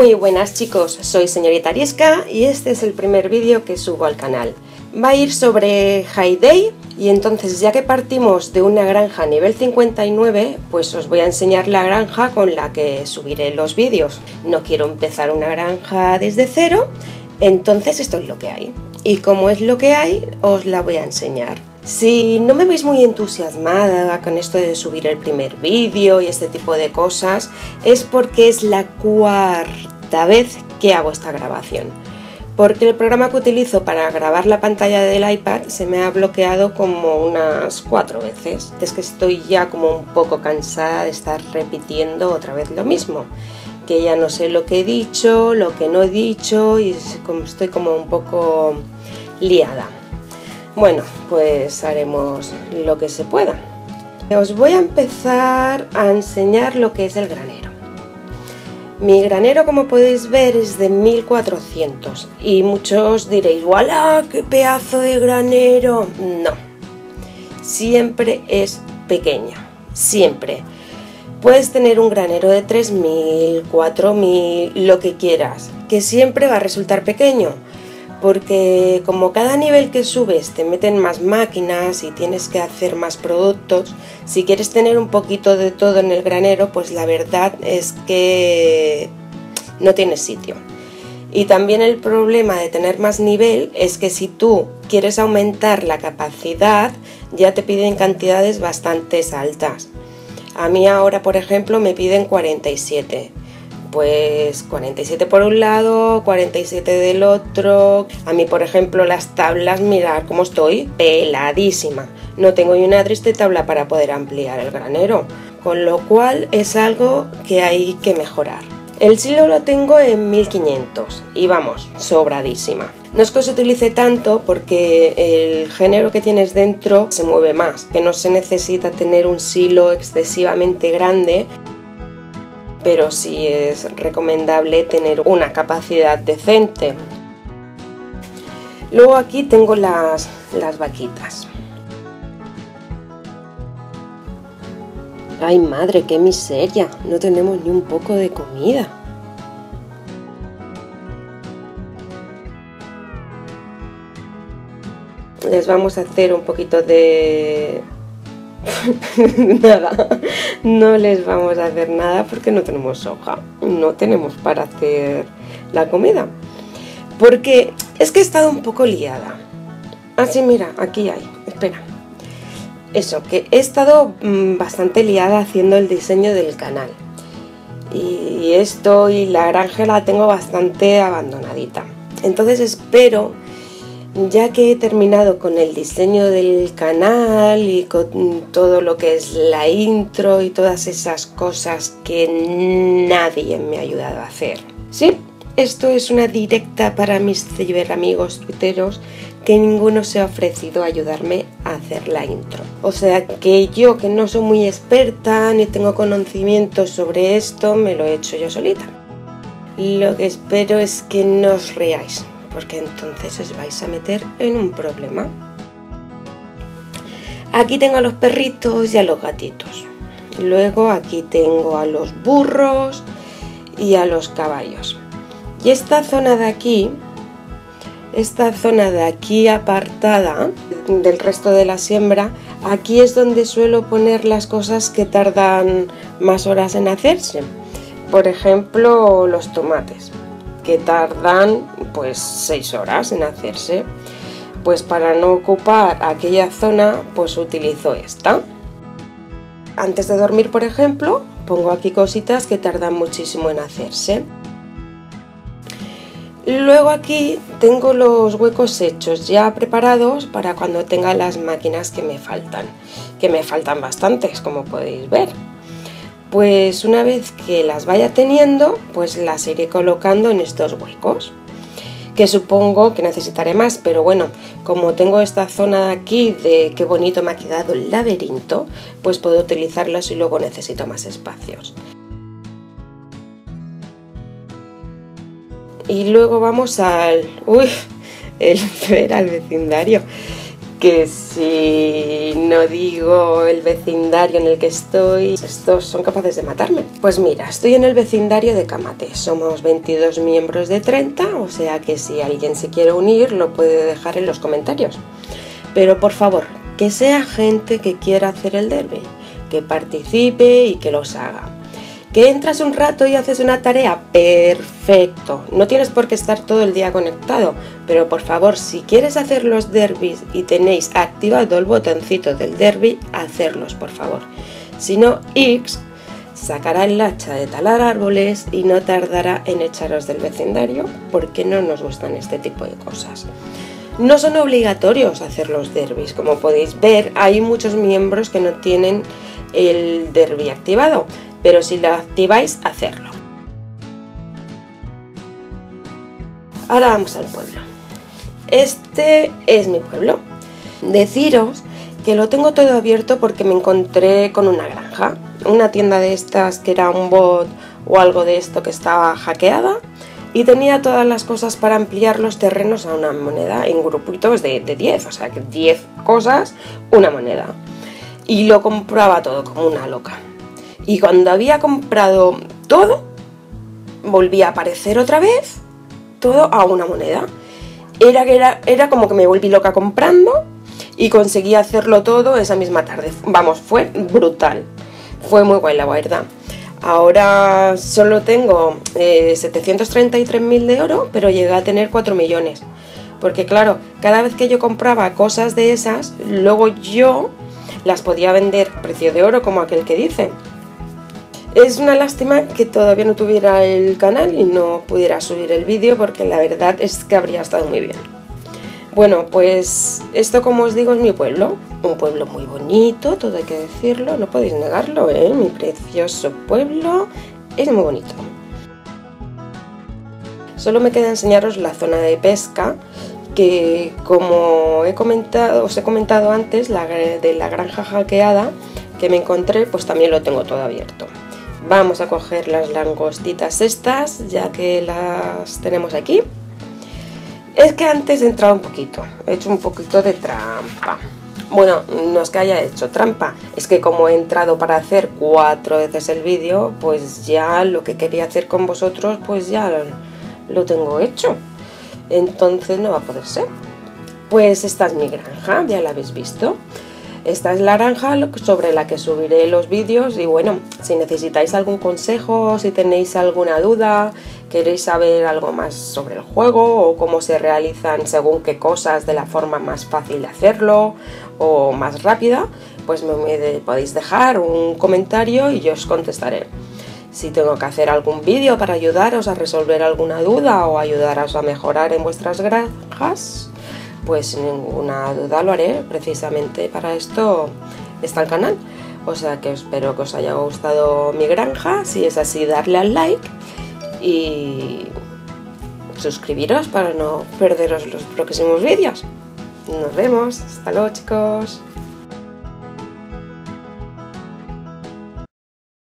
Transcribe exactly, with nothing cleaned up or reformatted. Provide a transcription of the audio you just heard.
Muy buenas chicos, soy señorita Ariesca y este es el primer vídeo que subo al canal. Va a ir sobre Hay Day y entonces, ya que partimos de una granja nivel cincuenta y nueve, pues os voy a enseñar la granja con la que subiré los vídeos. No quiero empezar una granja desde cero, entonces esto es lo que hay. Y como es lo que hay, os la voy a enseñar. Si no me veis muy entusiasmada con esto de subir el primer vídeo y este tipo de cosas, es porque es la cuarta vez que hago esta grabación. Porque el programa que utilizo para grabar la pantalla del iPad se me ha bloqueado como unas cuatro veces. Es que estoy ya como un poco cansada de estar repitiendo otra vez lo mismo. Que ya no sé lo que he dicho, lo que no he dicho y estoy como un poco liada. Bueno, pues haremos lo que se pueda. Os voy a empezar a enseñar lo que es el granero. Mi granero, como podéis ver, es de mil cuatrocientos y muchos diréis, ¡wala! ¡Qué pedazo de granero! No, siempre es pequeño, siempre. Puedes tener un granero de tres mil, cuatro mil, lo que quieras, que siempre va a resultar pequeño. Porque como cada nivel que subes te meten más máquinas y tienes que hacer más productos, si quieres tener un poquito de todo en el granero, pues la verdad es que no tienes sitio. Y también el problema de tener más nivel es que si tú quieres aumentar la capacidad, ya te piden cantidades bastante altas. A mí ahora, por ejemplo, me piden cuarenta y siete. Pues cuarenta y siete por un lado, cuarenta y siete del otro. A mí, por ejemplo, las tablas, mirad cómo estoy, peladísima. No tengo ni una triste tabla para poder ampliar el granero, con lo cual es algo que hay que mejorar. El silo lo tengo en mil quinientos y vamos, sobradísima. No es que se utilice tanto porque el género que tienes dentro se mueve más, que no se necesita tener un silo excesivamente grande, pero sí es recomendable tener una capacidad decente. Luego aquí tengo las, las vaquitas. ¡Ay madre, qué miseria! No tenemos ni un poco de comida. Les vamos a hacer un poquito de... nada, no les vamos a hacer nada porque no tenemos soja, no tenemos para hacer la comida, porque es que he estado un poco liada. Así, mira, aquí hay, espera, eso, que he estado mmm, bastante liada haciendo el diseño del canal y esto y la granja la tengo bastante abandonadita. Entonces espero, ya que he terminado con el diseño del canal y con todo lo que es la intro y todas esas cosas que nadie me ha ayudado a hacer. Sí, esto es una directa para mis ciberamigos tuiteros, que ninguno se ha ofrecido a ayudarme a hacer la intro. O sea que yo, que no soy muy experta ni tengo conocimientos sobre esto, me lo he hecho yo solita. Lo que espero es que no os reáis, porque entonces os vais a meter en un problema. Aquí tengo a los perritos y a los gatitos. Luego aquí tengo a los burros y a los caballos. Y esta zona de aquí, esta zona de aquí apartada del resto de la siembra, aquí es donde suelo poner las cosas que tardan más horas en hacerse. Por ejemplo, los tomates, que tardan pues seis horas en hacerse. Pues para no ocupar aquella zona, pues utilizo esta. Antes de dormir, por ejemplo, pongo aquí cositas que tardan muchísimo en hacerse. Luego aquí tengo los huecos hechos ya preparados para cuando tenga las máquinas que me faltan, que me faltan bastantes, como podéis ver. Pues una vez que las vaya teniendo, pues las iré colocando en estos huecos, que supongo que necesitaré más, pero bueno, como tengo esta zona de aquí de qué bonito me ha quedado el laberinto, pues puedo utilizarlos si luego necesito más espacios. Y luego vamos al... uy, el ver al vecindario. que si no digo el vecindario en el que estoy, estos son capaces de matarme. Pues mira, estoy en el vecindario de Camate, somos veintidós miembros de treinta, o sea que si alguien se quiere unir lo puede dejar en los comentarios. Pero por favor, que sea gente que quiera hacer el derbi, que participe y que los haga. ¿Que entras un rato y haces una tarea? Perfecto, no tienes por qué estar todo el día conectado, pero por favor, si quieres hacer los derbis y tenéis activado el botoncito del derbi, hacerlos por favor. Si no, X sacará el hacha de talar árboles y no tardará en echaros del vecindario porque no nos gustan este tipo de cosas. No son obligatorios hacer los derbis, como podéis ver, hay muchos miembros que no tienen el derbi activado, pero si lo activáis, hacerlo. Ahora vamos al pueblo. Este es mi pueblo. Deciros que lo tengo todo abierto porque me encontré con una granja, una tienda de estas que era un bot o algo de esto que estaba hackeada y tenía todas las cosas para ampliar los terrenos a una moneda en grupitos de, de diez, o sea que diez cosas, una moneda. Y lo compraba todo como una loca. Y cuando había comprado todo, volvía a aparecer otra vez todo a una moneda. Era, era, era como que me volví loca comprando y conseguí hacerlo todo esa misma tarde. Vamos, fue brutal. Fue muy guay, la verdad. Ahora solo tengo eh, setecientos treinta y tres mil de oro, pero llegué a tener cuatro millones. Porque claro, cada vez que yo compraba cosas de esas, luego yo las podía vender a precio de oro, como aquel que dice. Es una lástima que todavía no tuviera el canal y no pudiera subir el vídeo porque la verdad es que habría estado muy bien. Bueno, pues esto, como os digo, es mi pueblo. Un pueblo muy bonito, todo hay que decirlo, no podéis negarlo, ¿eh? Mi precioso pueblo es muy bonito. Solo me queda enseñaros la zona de pesca, que como he comentado, os he comentado antes, la de la granja hackeada que me encontré, pues también lo tengo todo abierto. Vamos a coger las langostitas estas, ya que las tenemos aquí. Es que antes he entrado un poquito, he hecho un poquito de trampa. Bueno, no es que haya hecho trampa, es que como he entrado para hacer cuatro veces el vídeo, pues ya lo que quería hacer con vosotros, pues ya lo tengo hecho. Entonces no va a poder ser. Pues esta es mi granja, ya la habéis visto. Esta es la granja sobre la que subiré los vídeos y bueno, si necesitáis algún consejo, si tenéis alguna duda, queréis saber algo más sobre el juego o cómo se realizan según qué cosas de la forma más fácil de hacerlo o más rápida, pues me, me podéis dejar un comentario y yo os contestaré. Si tengo que hacer algún vídeo para ayudaros a resolver alguna duda o ayudaros a mejorar en vuestras granjas, pues sin ninguna duda lo haré. Precisamente para esto está el canal. O sea que espero que os haya gustado mi granja. Si es así, darle al like y suscribiros para no perderos los próximos vídeos. Nos vemos. Hasta luego, chicos.